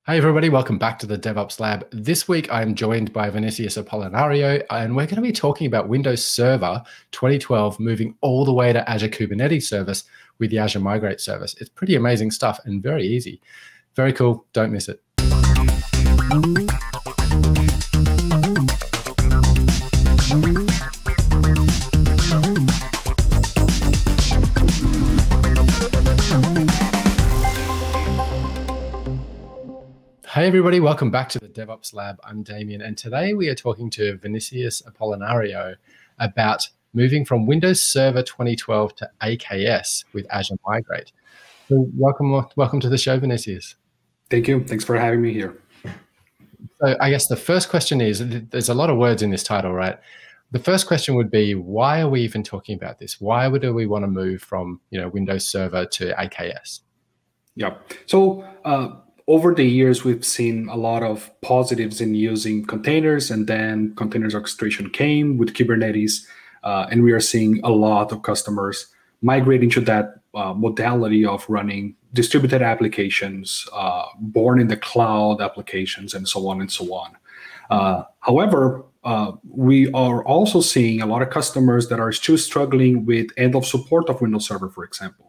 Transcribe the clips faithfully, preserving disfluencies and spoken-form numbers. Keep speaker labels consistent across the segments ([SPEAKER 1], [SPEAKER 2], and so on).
[SPEAKER 1] Hey everybody, welcome back to the DevOps Lab. This week I'm joined by Vinicius Apollinario, and we're going to be talking about Windows Server twenty twelve moving all the way to Azure Kubernetes service with the Azure Migrate service. It's pretty amazing stuff and very easy. Very cool, don't miss it. Hey everybody, welcome back to the DevOps Lab. I'm Damien, and today we are talking to Vinicius Apollinario about moving from Windows Server twenty twelve to A K S with Azure Migrate. So welcome, welcome to the show, Vinicius.
[SPEAKER 2] Thank you. Thanks for having me here.
[SPEAKER 1] So I guess the first question is, there's a lot of words in this title, right? The first question would be, why are we even talking about this? Why would we want to move from, you know, Windows Server to A K S?
[SPEAKER 2] Yeah. So uh, over the years, we've seen a lot of positives in using containers, and then containers orchestration came with Kubernetes, uh, and we are seeing a lot of customers migrating to that uh, modality of running distributed applications, uh, born in the cloud applications, and so on and so on. Uh, however, uh, we are also seeing a lot of customers that are still struggling with end of support of Windows Server, for example.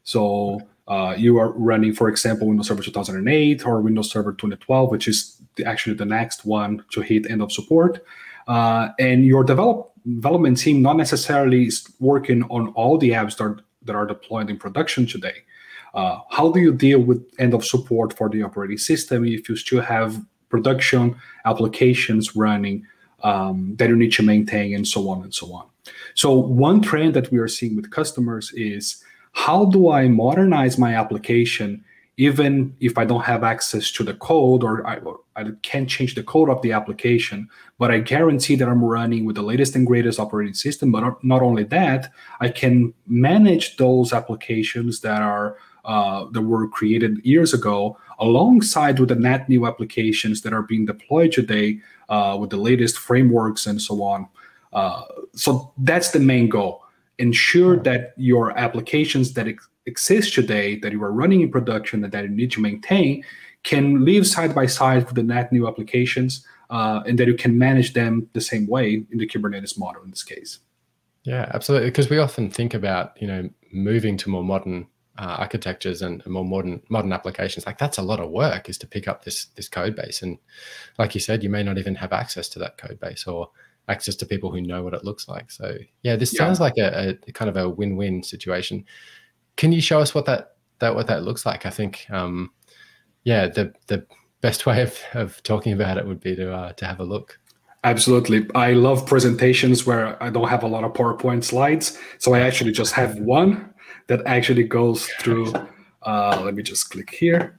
[SPEAKER 2] So uh, you are running, for example, Windows Server two thousand eight or Windows Server twenty twelve, which is the, actually the next one to hit end of support. Uh, and your develop, development team not necessarily is working on all the apps that are, that are deployed in production today. Uh, how do you deal with end of support for the operating system if you still have production applications running um, that you need to maintain, and so on and so on? So one trend that we are seeing with customers is, how do I modernize my application even if I don't have access to the code, or I, or I can't change the code of the application, but I guarantee that I'm running with the latest and greatest operating system. But not only that, I can manage those applications that are uh, that were created years ago alongside with the net new applications that are being deployed today uh, with the latest frameworks and so on. Uh, so that's the main goal. Ensure that your applications that ex exist today, that you are running in production and that you need to maintain, can live side by side with the net new applications, uh, and that you can manage them the same way in the Kubernetes model in this case.
[SPEAKER 1] Yeah, absolutely. Because we often think about, you know, moving to more modern uh, architectures and more modern modern applications. Like, that's a lot of work, is to pick up this this code base. And like you said, you may not even have access to that code base or access to people who know what it looks like. So yeah, this sounds yeah. like a, a kind of a win-win situation. Can you show us what that that what that looks like? I think um, yeah, the the best way of, of talking about it would be to uh, to have a look.
[SPEAKER 2] Absolutely. I love presentations where I don't have a lot of PowerPoint slides, so I actually just have one that actually goes through. Uh, let me just click here.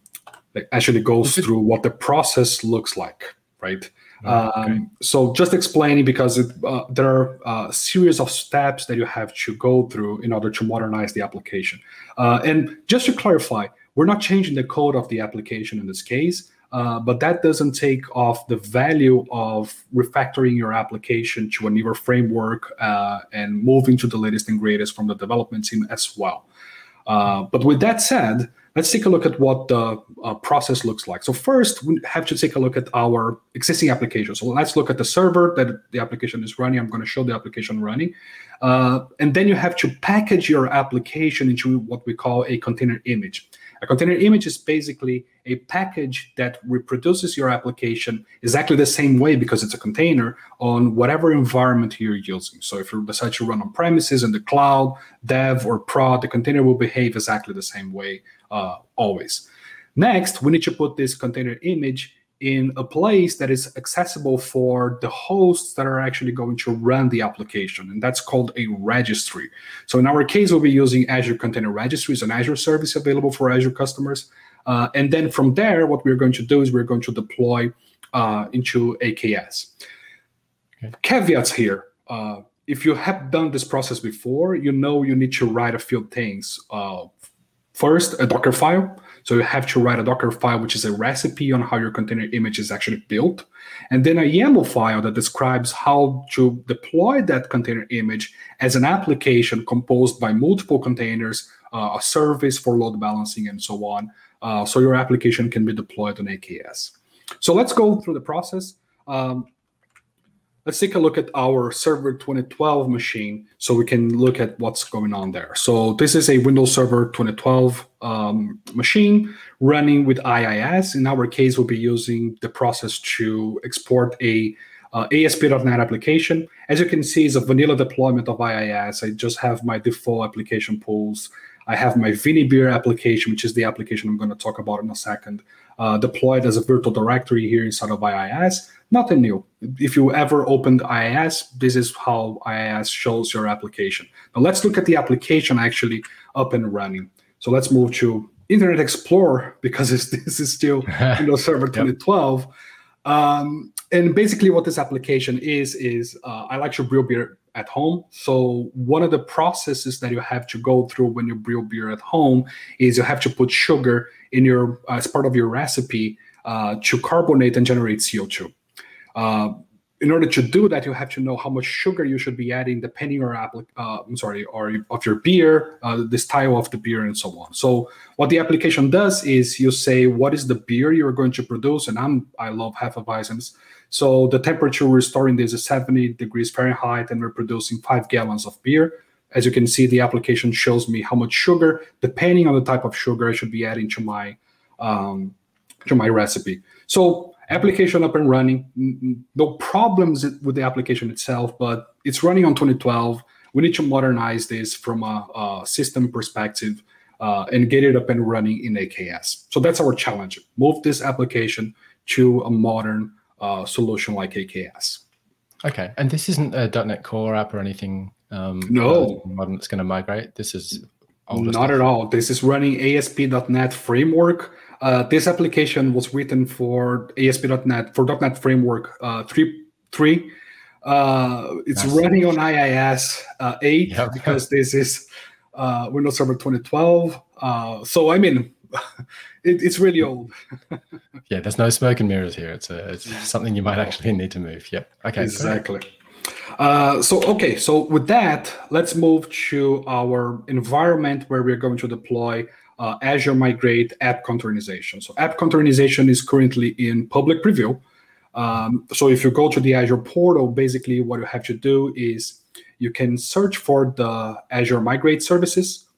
[SPEAKER 2] It actually goes through what the process looks like, right?
[SPEAKER 1] Oh, okay.
[SPEAKER 2] Um, so just explaining, because it, uh, there are a series of steps that you have to go through in order to modernize the application. Uh, and just to clarify, we're not changing the code of the application in this case, uh, but that doesn't take off the value of refactoring your application to a newer framework uh, and moving to the latest and greatest from the development team as well. Uh, but with that said, let's take a look at what the uh, process looks like. So first, we have to take a look at our existing application. So let's look at the server that the application is running. I'm going to show the application running. Uh, and then you have to package your application into what we call a container image. A container image is basically a package that reproduces your application exactly the same way, because it's a container, on whatever environment you're using. So if you decide to run on premises, in the cloud, dev, or prod, the container will behave exactly the same way uh, always. Next, we need to put this container image in a place that is accessible for the hosts that are actually going to run the application, and that's called a registry. So in our case, we'll be using Azure Container Registries, an Azure service available for Azure customers. Uh, and then from there, what we're going to do is we're going to deploy uh, into A K S. Okay. Caveats here. Uh, if you have done this process before, you know you need to write a few things. Uh, first, a Docker file. So you have to write a Docker file, which is a recipe on how your container image is actually built. And then a YAML file that describes how to deploy that container image as an application composed by multiple containers, uh, a service for load balancing, and so on, uh, so your application can be deployed on A K S. So let's go through the process. Um, let's take a look at our Server twenty twelve machine so we can look at what's going on there. So this is a Windows Server twenty twelve um, machine running with I I S. In our case, we'll be using the process to export a uh, A S P dot net application. As you can see, it's a vanilla deployment of I I S. I just have my default application pools. I have my ViniBeer application, which is the application I'm going to talk about in a second, uh, deployed as a virtual directory here inside of I I S. Nothing new. If you ever opened I I S, this is how I I S shows your application. Now let's look at the application actually up and running. So let's move to Internet Explorer because it's, this is still Windows Server twenty twelve. Yep. Um, and basically what this application is, is uh, I like to brew beer at home. So one of the processes that you have to go through when you brew beer at home is you have to put sugar in your, uh, as part of your recipe uh, to carbonate and generate C O two. Uh, in order to do that, you have to know how much sugar you should be adding depending on your uh, I'm sorry, or of your beer, uh, the style of the beer, and so on. So what the application does is you say what is the beer you're going to produce, and I'm I love Hefeweizens. So the temperature we're storing this is seventy degrees Fahrenheit, and we're producing five gallons of beer. As you can see, the application shows me how much sugar, depending on the type of sugar, I should be adding to my um, to my recipe. So application up and running, no problems with the application itself, but it's running on twenty twelve. We need to modernize this from a, a system perspective uh, and get it up and running in A K S. So that's our challenge. Move this application to a modern uh, solution like A K S.
[SPEAKER 1] Okay, and this isn't a dot net Core app or anything um,
[SPEAKER 2] no.
[SPEAKER 1] modern that's going to migrate? This is
[SPEAKER 2] older Not stuff. At all. This is running A S P dot net framework. Uh, this application was written for A S P dot net, for dot net Framework uh, three point three. Uh, it's nice. Running on I I S uh, eight yep. because this is uh, Windows Server twenty twelve. Uh, so, I mean, it, it's really old.
[SPEAKER 1] Yeah, there's no smoke and mirrors here. It's, a, it's something you might actually need to move. Yep. Okay.
[SPEAKER 2] Exactly. Uh, so, okay. So, with that, let's move to our environment where we're going to deploy Uh, Azure Migrate app containerization. So app containerization is currently in public preview. Um, so if you go to the Azure portal, basically what you have to do is you can search for the Azure Migrate services.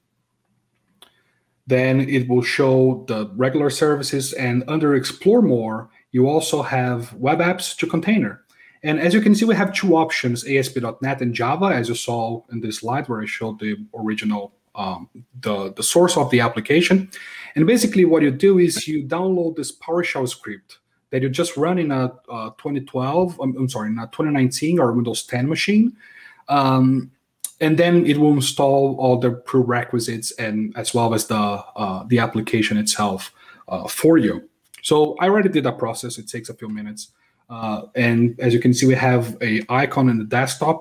[SPEAKER 2] Then it will show the regular services, and under Explore More, you also have web apps to container. And as you can see, we have two options, A S P dot net and Java, as you saw in this slide where I showed the original Um, the, the source of the application. And basically what you do is you download this PowerShell script that you just run in a, a twenty twelve, I'm, I'm sorry, in a twenty nineteen or Windows ten machine. Um, and then it will install all the prerequisites and as well as the, uh, the application itself uh, for you. So I already did that process. It takes a few minutes. Uh, and as you can see, we have a icon in the desktop.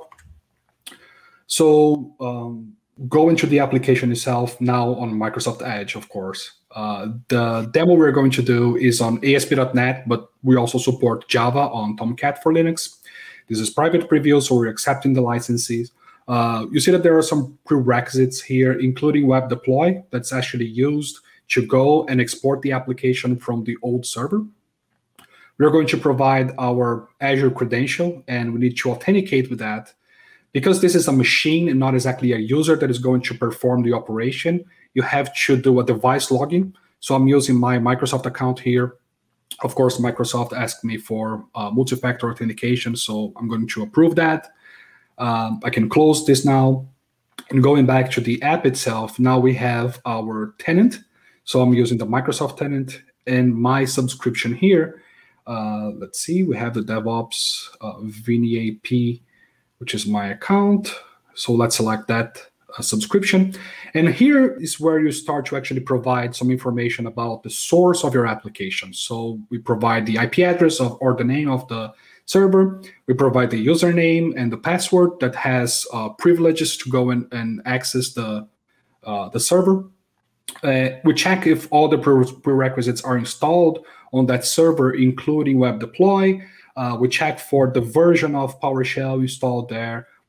[SPEAKER 2] So, um, go into the application itself now on Microsoft Edge, of course. Uh, the demo we're going to do is on A S P dot net, but we also support Java on Tomcat for Linux. This is private preview, so we're accepting the licenses. Uh, you see that there are some prerequisites here, including web deploy that's actually used to go and export the application from the old server. We're going to provide our Azure credential, and we need to authenticate with that. Because this is a machine and not exactly a user that is going to perform the operation, you have to do a device login. So I'm using my Microsoft account here. Of course, Microsoft asked me for uh, multi-factor authentication, so I'm going to approve that. Um, I can close this now. And going back to the app itself, now we have our tenant. So I'm using the Microsoft tenant and my subscription here. Uh, let's see, we have the DevOps uh, ViniAP, which is my account. So let's select that uh, subscription. And here is where you start to actually provide some information about the source of your application. So we provide the I P address of, or the name of the server. We provide the username and the password that has uh, privileges to go and, and access the, uh, the server. Uh, we check if all the prerequisites are installed on that server, including web deploy. Uh, we check for the version of PowerShell installed there.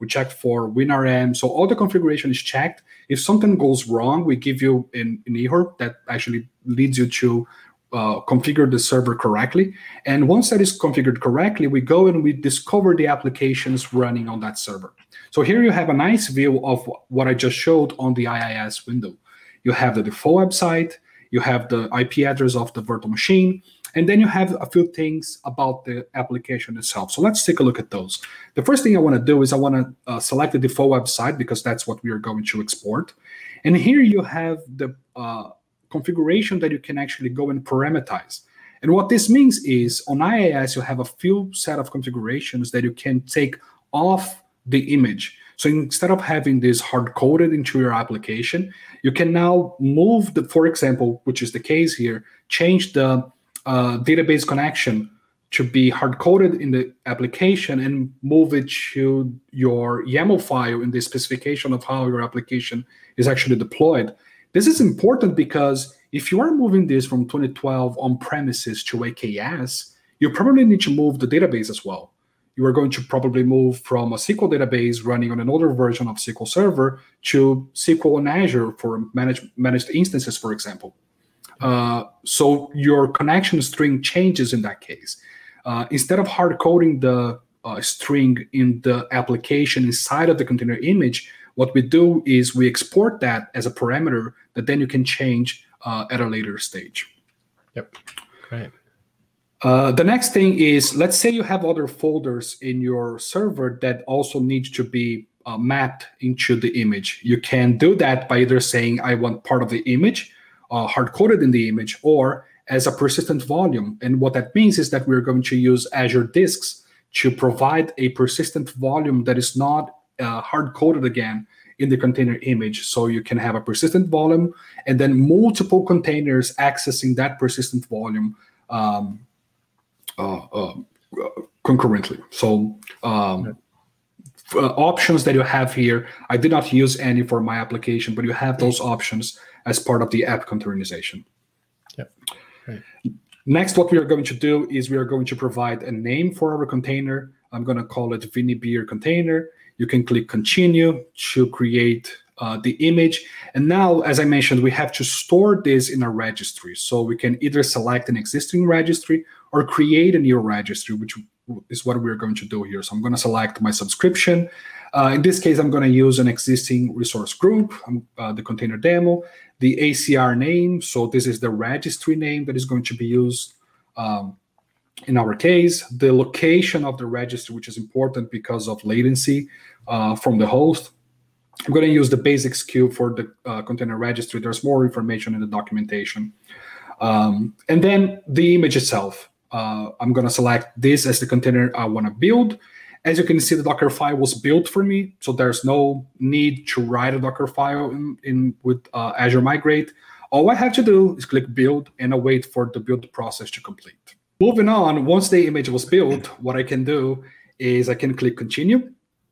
[SPEAKER 2] We check for WinRM. So all the configuration is checked. If something goes wrong, we give you an, an error that actually leads you to uh, configure the server correctly. And once that is configured correctly, we go and we discover the applications running on that server. So here you have a nice view of what I just showed on the I I S window. You have the default website, you have the I P address of the virtual machine, and then you have a few things about the application itself. So let's take a look at those. The first thing I want to do is I want to uh, select the default website because that's what we are going to export. And here you have the uh, configuration that you can actually go and parameterize. And what this means is on I I S, you have a few set of configurations that you can take off the image. So instead of having this hard-coded into your application, you can now move the, for example, which is the case here, change the uh, database connection to be hard-coded in the application and move it to your YAML file in the specification of how your application is actually deployed. This is important because if you are moving this from twenty twelve on-premises to A K S, you probably need to move the database as well. You are going to probably move from a S Q L database running on an older version of S Q L Server to S Q L on Azure for managed, managed instances, for example. Uh, so your connection string changes in that case. Uh, instead of hard-coding the uh, string in the application inside of the container image, what we do is we export that as a parameter that then you can change uh, at a later stage.
[SPEAKER 1] Yep, great.
[SPEAKER 2] Uh, the next thing is, let's say you have other folders in your server that also need to be uh, mapped into the image. You can do that by either saying, I want part of the image, uh, hard-coded in the image, or as a persistent volume. And what that means is that we're going to use Azure Disks to provide a persistent volume that is not uh, hard-coded again in the container image. So you can have a persistent volume and then multiple containers accessing that persistent volume um, Uh, uh, concurrently. So um, uh, options that you have here, I did not use any for my application, but you have those options as part of the app containerization.
[SPEAKER 1] Yep. Right.
[SPEAKER 2] Next, what we are going to do is we are going to provide a name for our container. I'm going to call it Vinny Beer container. You can click continue to create uh, the image. And now, as I mentioned, we have to store this in a registry. So we can either select an existing registry or create a new registry, which is what we're going to do here. So I'm going to select my subscription. Uh, in this case, I'm going to use an existing resource group, um, uh, the container demo, the A C R name. So this is the registry name that is going to be used um, in our case. The location of the registry, which is important because of latency uh, from the host. I'm going to use the basics queue for the uh, container registry. There's more information in the documentation. Um, and then the image itself. Uh, I'm going to select this as the container I want to build. As you can see, the Docker file was built for me, so there's no need to write a Docker file in, in with uh, Azure Migrate. All I have to do is click build and await for the build process to complete. Moving on, once the image was built, what I can do is I can click continue.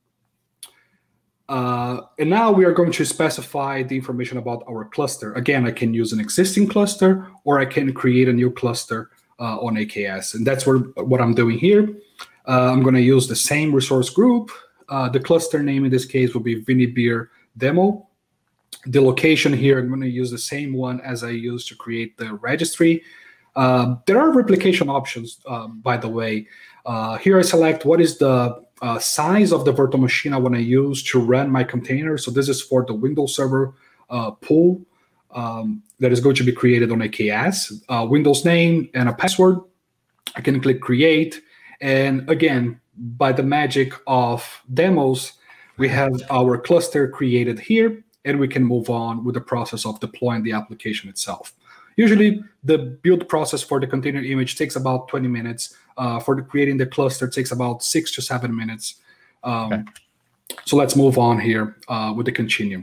[SPEAKER 2] Uh, and now we are going to specify the information about our cluster. Again, I can use an existing cluster or I can create a new cluster Uh, on A K S, and that's where, what I'm doing here. Uh, I'm going to use the same resource group. Uh, the cluster name in this case will be Vinny Beer Demo. The location here, I'm going to use the same one as I used to create the registry. Uh, there are replication options, uh, by the way. Uh, here I select what is the uh, size of the virtual machine I want to use to run my container. So this is for the Windows Server uh, pool. Um, that is going to be created on A K S, uh, Windows name and a password. I can click create. And again, by the magic of demos, we have our cluster created here, and we can move on with the process of deploying the application itself. Usually the build process for the container image takes about twenty minutes. Uh, for the creating the cluster, it takes about six to seven minutes. Um, okay. So let's move on here uh, with the continue.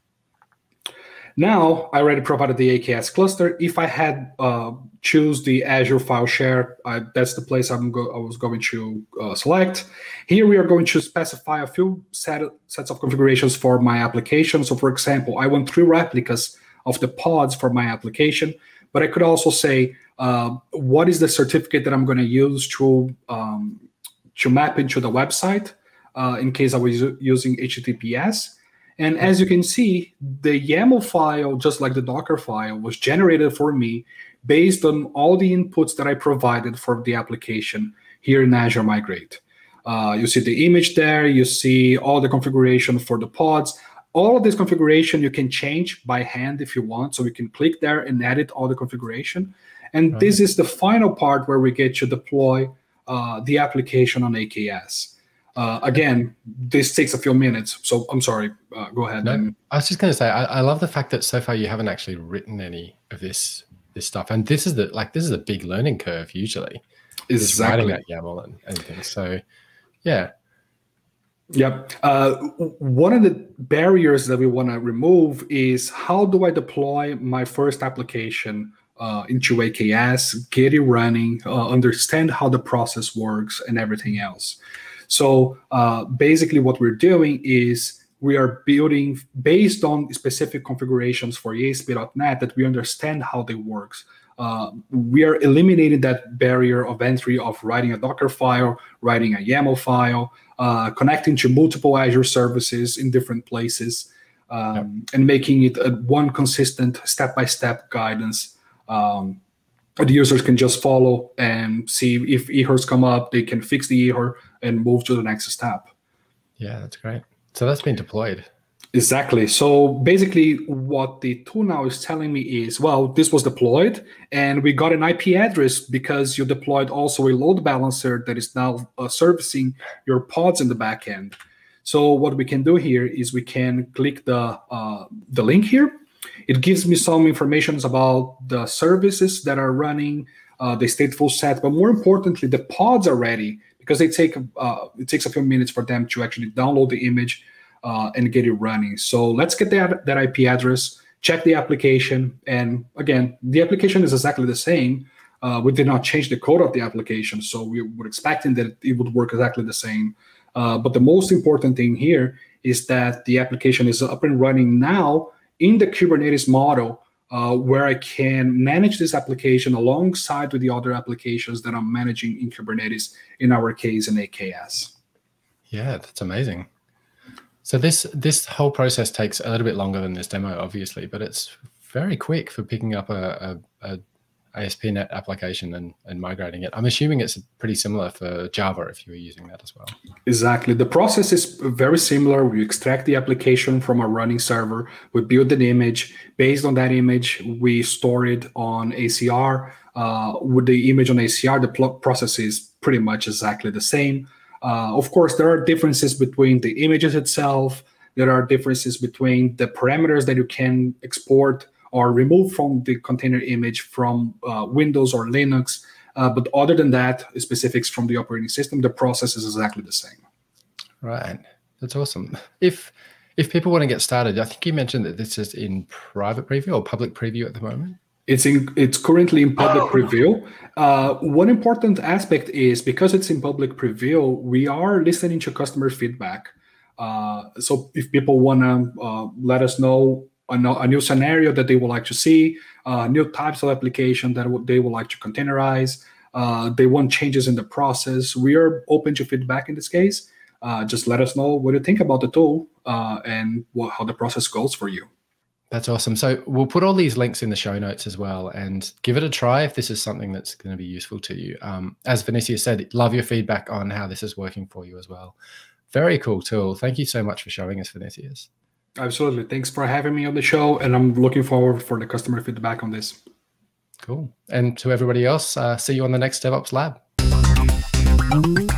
[SPEAKER 2] Now, I already provided the A K S cluster. If I had uh, choose the Azure file share, uh, that's the place I'm go I was going to uh, select. Here we are going to specify a few set sets of configurations for my application. So for example, I want three replicas of the pods for my application, but I could also say, uh, what is the certificate that I'm going to use to, um, to map into the website? uh, in case I was using H T T P S. And as you can see, the YAML file, just like the Docker file, was generated for me based on all the inputs that I provided for the application here in Azure Migrate. Uh, you see the image there, you see all the configuration for the pods. All of this configuration you can change by hand if you want. So you can click there and edit all the configuration. And right. This is the final part where we get to deploy uh, the application on A K S. Uh, again, this takes a few minutes. So I'm sorry, uh, go ahead.
[SPEAKER 1] No, I was just going to say, I, I love the fact that so far you haven't actually written any of this this stuff. And this is the like this is a big learning curve usually. Is writing that YAML and, and things. So yeah.
[SPEAKER 2] Yep. Uh, one of the barriers that we want to remove is how do I deploy my first application uh, into A K S, get it running, uh, understand how the process works and everything else. So uh, basically what we're doing is we are building based on specific configurations for A S P dot net that we understand how they work. Uh, we are eliminating that barrier of entry of writing a Docker file, writing a YAML file, uh, connecting to multiple Azure services in different places, um, yep. and making it a one consistent step-by-step guidance. Um, the users can just follow and see if errors come up, they can fix the error and move to the next step.
[SPEAKER 1] Yeah, that's great. So that's been deployed.
[SPEAKER 2] Exactly. So basically what the tool now is telling me is, well, this was deployed and we got an I P address because you deployed also a load balancer that is now uh, servicing your pods in the backend. So what we can do here is we can click the, uh, the link here. It gives me some information about the services that are running, uh, the stateful set, but more importantly, the pods are ready because they take, uh, it takes a few minutes for them to actually download the image Uh, and get it running. So let's get that, that I P address, check the application. And again, the application is exactly the same. Uh, we did not change the code of the application. So we were expecting that it would work exactly the same. Uh, but the most important thing here is that the application is up and running now in the Kubernetes model uh, where I can manage this application alongside with the other applications that I'm managing in Kubernetes, in our case in A K S.
[SPEAKER 1] Yeah, that's amazing. So this this whole process takes a little bit longer than this demo, obviously, but it's very quick for picking up a, a, a A S P dot net application and, and migrating it. I'm assuming it's pretty similar for Java if you were using that as well. Exactly.
[SPEAKER 2] The process is very similar. We extract the application from a running server. We build an image. Based on that image, we store it on A C R. Uh, with the image on A C R, the process is pretty much exactly the same. Uh, of course, there are differences between the images itself. There are differences between the parameters that you can export or remove from the container image from uh, Windows or Linux. Uh, but other than that, specifics from the operating system, the process is exactly the same.
[SPEAKER 1] Right. That's awesome. If if people want to get started, I think you mentioned that this is in private preview or public preview at the moment.
[SPEAKER 2] It's in. It's currently in public preview. Uh, one important aspect is because it's in public preview, we are listening to customer feedback. Uh, so if people want to uh, let us know a, a new scenario that they would like to see, uh, new types of application that they would like to containerize, uh, they want changes in the process, we are open to feedback in this case. Uh, just let us know what you think about the tool uh, and what, how the process goes for you.
[SPEAKER 1] That's awesome. So we'll put all these links in the show notes as well, and give it a try if this is something that's going to be useful to you. Um, as Vinicius said, love your feedback on how this is working for you as well. Very cool tool. Thank you so much for showing us, Vinicius.
[SPEAKER 2] Absolutely. Thanks for having me on the show, and I'm looking forward for the customer feedback on this.
[SPEAKER 1] Cool. And to everybody else, uh, see you on the next DevOps Lab.